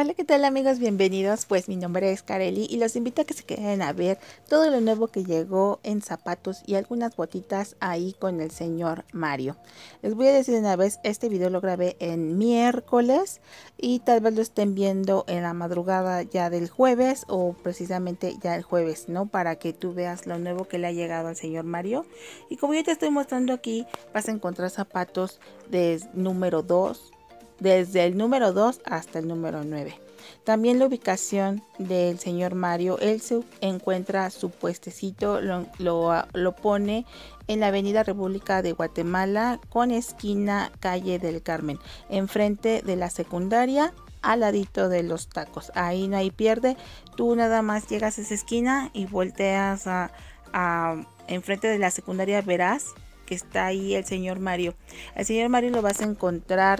Hola, ¿qué tal amigos? Bienvenidos, pues mi nombre es Kareli y los invito a que se queden a ver todo lo nuevo que llegó en zapatos y algunas botitas ahí con el señor Mario. Les voy a decir una vez, este video lo grabé en miércoles y tal vez lo estén viendo en la madrugada ya del jueves o precisamente ya el jueves, ¿no? Para que tú veas lo nuevo que le ha llegado al señor Mario. Y como yo te estoy mostrando aquí, vas a encontrar zapatos de número 2. Desde el número 2 hasta el número 9. También la ubicación del señor Mario, él se encuentra su puestecito, lo pone en la avenida República de Guatemala con esquina calle del Carmen, enfrente de la secundaria, al ladito de los tacos. Ahí no hay pierde, tú nada más llegas a esa esquina y volteas enfrente de la secundaria, verás que está ahí el señor Mario. El señor Mario lo vas a encontrar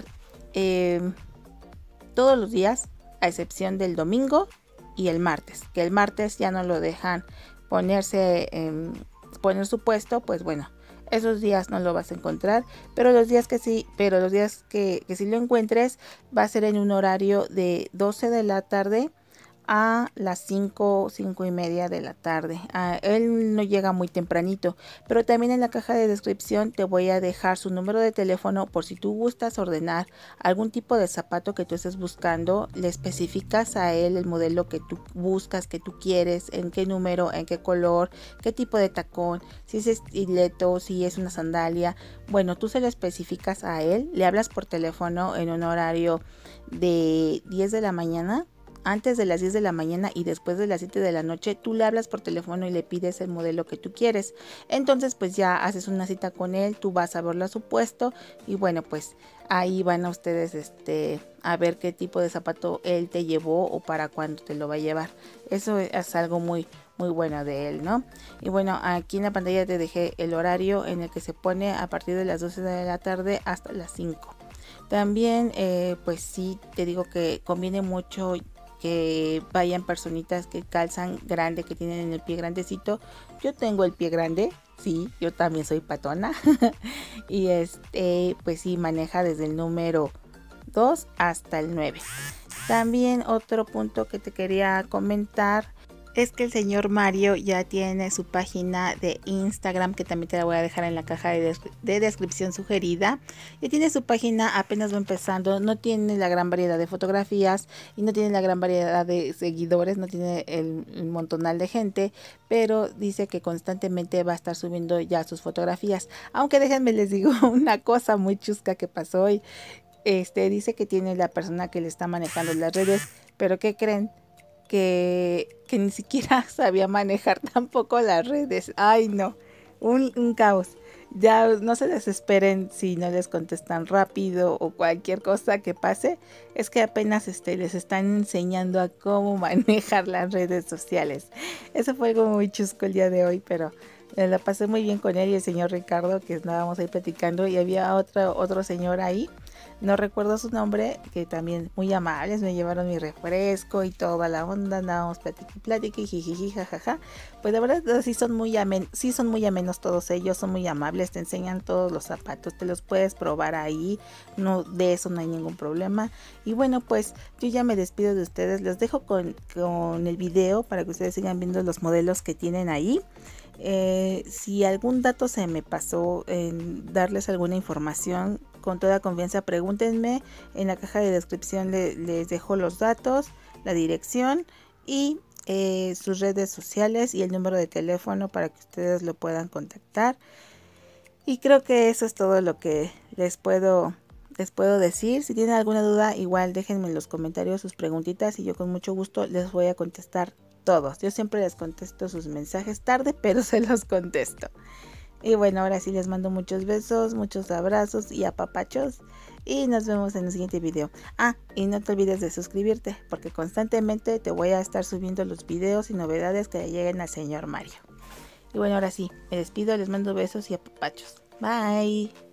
todos los días, a excepción del domingo y el martes, que el martes ya no lo dejan poner su puesto, pues bueno, esos días no lo vas a encontrar, pero los días que sí, que sí lo encuentres va a ser en un horario de 12 de la tarde a las 5 y media de la tarde. Él no llega muy tempranito, pero también en la caja de descripción te voy a dejar su número de teléfono por si tú gustas ordenar algún tipo de zapato que tú estés buscando. Le especificas a él el modelo que tú buscas, que tú quieres, en qué número, en qué color, qué tipo de tacón, si es estileto, si es una sandalia. Bueno, tú se lo especificas a él, le hablas por teléfono en un horario de 10 de la mañana, antes de las 10 de la mañana y después de las 7 de la noche. Tú le hablas por teléfono y le pides el modelo que tú quieres. Entonces pues ya haces una cita con él, tú vas a verlo a su puesto y bueno, pues ahí van a ustedes a ver qué tipo de zapato él te llevó o para cuándo te lo va a llevar. Eso es algo muy bueno de él, ¿no? Y bueno, aquí en la pantalla te dejé el horario en el que se pone a partir de las 12 de la tarde hasta las 5. También pues sí, te digo que conviene mucho que vayan personitas que calzan grande, que tienen en el pie grandecito. Yo tengo el pie grande, sí, yo también soy patona. Y pues sí, maneja desde el número 2 hasta el 9. También otro punto que te quería comentar es que el señor Mario ya tiene su página de Instagram, que también te la voy a dejar en la caja de descripción sugerida. Ya tiene su página, apenas va empezando, no tiene la gran variedad de fotografías y no tiene la gran variedad de seguidores, no tiene el montonal de gente, pero dice que constantemente va a estar subiendo ya sus fotografías. Aunque déjenme les digo una cosa muy chusca que pasó hoy. Dice que tiene la persona que le está manejando las redes, pero ¿qué creen? Que ni siquiera sabía manejar tampoco las redes. Ay, no, un caos. Ya no se desesperen si no les contestan rápido o cualquier cosa que pase. Es que apenas les están enseñando a cómo manejar las redes sociales. Eso fue algo muy chusco el día de hoy, pero la pasé muy bien con él y el señor Ricardo, que estábamos ahí platicando, y había otro señor ahí, no recuerdo su nombre, que también muy amables, me llevaron mi refresco y toda la onda, andábamos plática y jijiji, jajaja. Pues la verdad sí son muy amenos todos ellos, son muy amables, te enseñan todos los zapatos, te los puedes probar ahí, no, de eso no hay ningún problema. Y bueno, pues yo ya me despido de ustedes, les dejo con el video para que ustedes sigan viendo los modelos que tienen ahí. Si algún dato se me pasó en darles alguna información, con toda confianza pregúntenme. En la caja de descripción les dejo los datos, la dirección y sus redes sociales y el número de teléfono para que ustedes lo puedan contactar. Y creo que eso es todo lo que les puedo decir. Si tienen alguna duda, igual déjenme en los comentarios sus preguntitas y yo con mucho gusto les voy a contestar todos. Yo siempre les contesto sus mensajes tarde, pero se los contesto. Y bueno, ahora sí les mando muchos besos, muchos abrazos y apapachos. Y nos vemos en el siguiente video. Y no te olvides de suscribirte, porque constantemente te voy a estar subiendo los videos y novedades que le lleguen al señor Mario. Y bueno, ahora sí, me despido, les mando besos y apapachos. Bye.